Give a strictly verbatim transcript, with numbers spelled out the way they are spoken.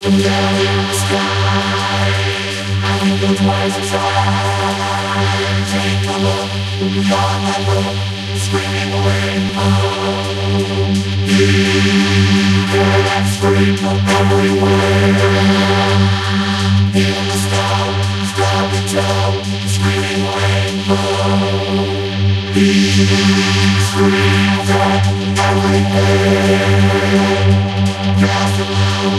yellow sky, and the twice time, take a look beyond my book, screaming rainbow. You hear that scream from everywhere, in the sky, stop and tell, screaming rainbow. These screams are everywhere, gather round.